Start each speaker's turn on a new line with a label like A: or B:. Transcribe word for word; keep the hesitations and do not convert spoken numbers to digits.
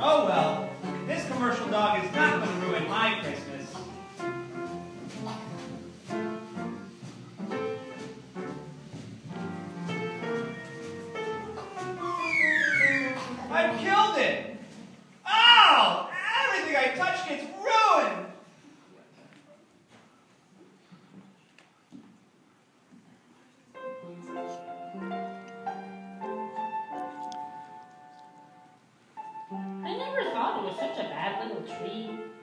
A: Oh well, this commercial dog is not going to ruin my Christmas. I've killed it! Ow! Everything I touch gets ruined!
B: I never thought it was such a bad little tree.